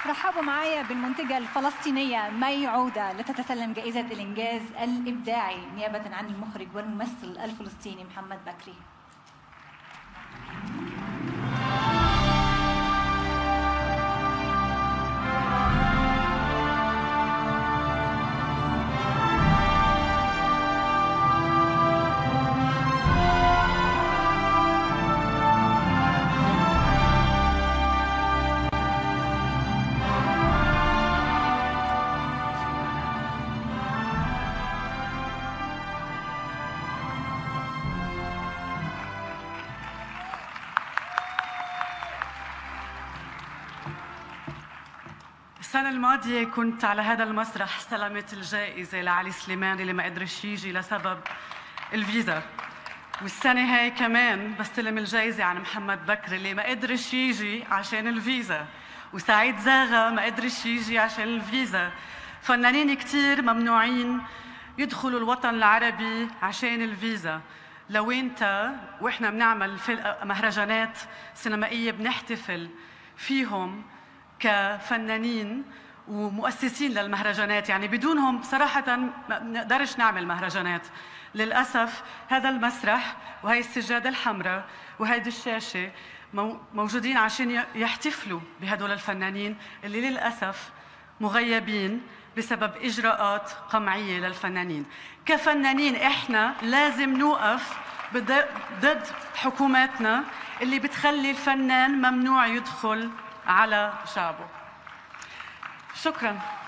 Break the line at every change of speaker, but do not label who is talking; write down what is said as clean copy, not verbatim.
رحبوا معايا بالمنتجة الفلسطينية مي عودة لتتسلم جائزة الإنجاز الإبداعي نيابة عن المخرج والممثل الفلسطيني محمد بكري.
السنة الماضية كنت على هذا المسرح استلمت الجائزة لعلي سليمان اللي ما قدرش يجي لسبب الفيزا، والسنة هاي كمان بستلم الجائزة عن محمد بكري اللي ما قدرش يجي عشان الفيزا، وسعيد زاغا ما قدرش يجي عشان الفيزا. فنانين كتير ممنوعين يدخلوا الوطن العربي عشان الفيزا. لو انت واحنا بنعمل مهرجانات سينمائية بنحتفل فيهم كفنانين ومؤسسين للمهرجانات، يعني بدونهم صراحة ما بنقدرش نعمل مهرجانات. للأسف هذا المسرح وهي السجادة الحمراء وهيدي الشاشة موجودين عشان يحتفلوا بهدول الفنانين اللي للأسف مغيبين بسبب إجراءات قمعية للفنانين. كفنانين إحنا لازم نوقف ضد حكوماتنا اللي بتخلي الفنان ممنوع يدخل على شعبه. شكراً.